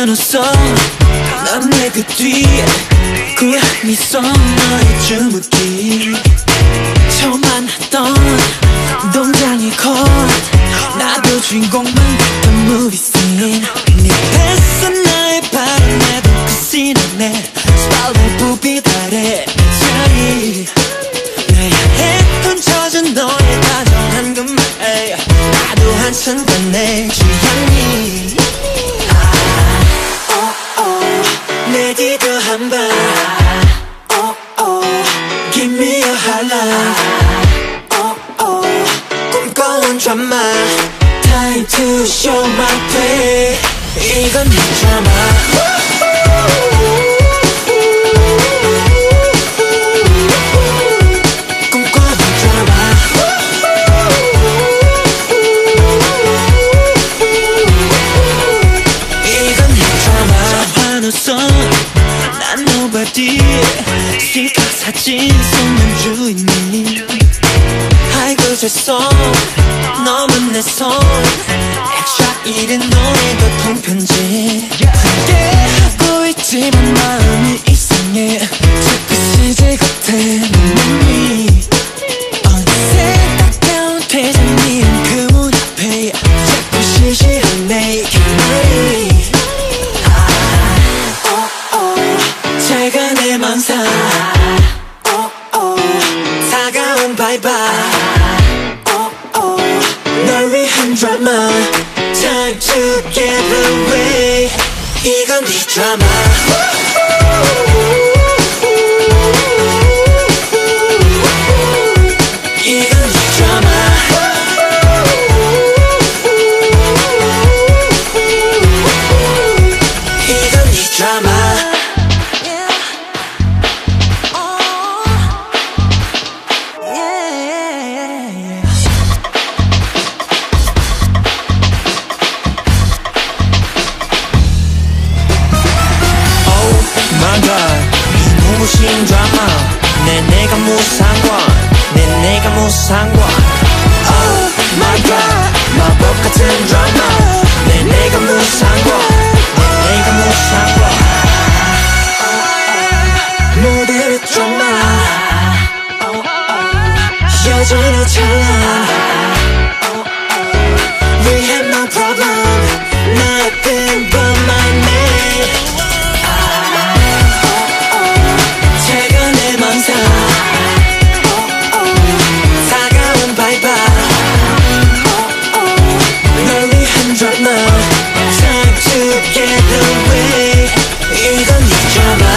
한없어 난 내 그 뒤에 구한 미소 너의 주무기 처음 만났던 동장의 컷 나도 주인공만 같은 movie scene 네 뱃속 나의 바람에도 그 씬에 스파이럴 부비 달에 차이 나야 했던 젖은 너의 다정한 그 말 나도 한순간 내 취향이 내 뒤도 한번 Give me a highlight 꿈꿔온 드라마 Time to show my play 이건 네 드라마 난 nobody 실컷 사진 속는 주인님 아이고 죄송 너만 내 손 extra 1은 너의 교통편지 후회하고 있지만 마음이 이상해 자꾸 CJ 같아 내 맘이 어느새 가까운 퇴장이란 그 문 앞에 자꾸 시시하네 그 말이 제가 내 맘상 다가온 바이바이 널 위한 드라마 Time to get away 이건 네 드라마 이건 네 드라마 이건 네 드라마 눈부신 드라마 내가 무슨 상관 Oh my god 마법 같은 드라마 내가 무슨 상관 모델의 드라마 여전히 찬란 We have no problem Nothing but my name 다가온 바이바이 널 위한 드라마 Time to get away 이건 네 드라마